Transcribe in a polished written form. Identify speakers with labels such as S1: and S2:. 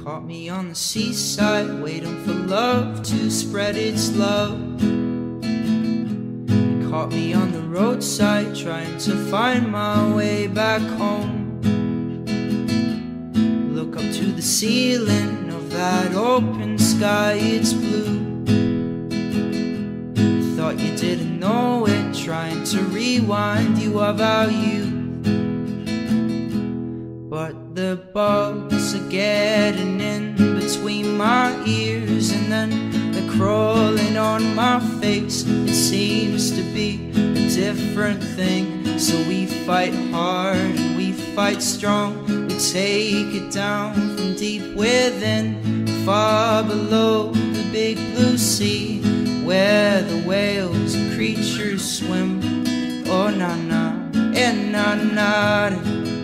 S1: Caught me on the seaside, waiting for love to spread its love. You caught me on the roadside, trying to find my way back home. Look up to the ceiling of that open sky, it's blue. Thought you didn't know it, trying to rewind you of our youth. But the bugs are getting in between my ears, and then they're crawling on my face. It seems to be a different thing. So we fight hard and we fight strong. We take it down from deep within, far below the big blue sea, where the whales and creatures swim. Oh na na, eh na na.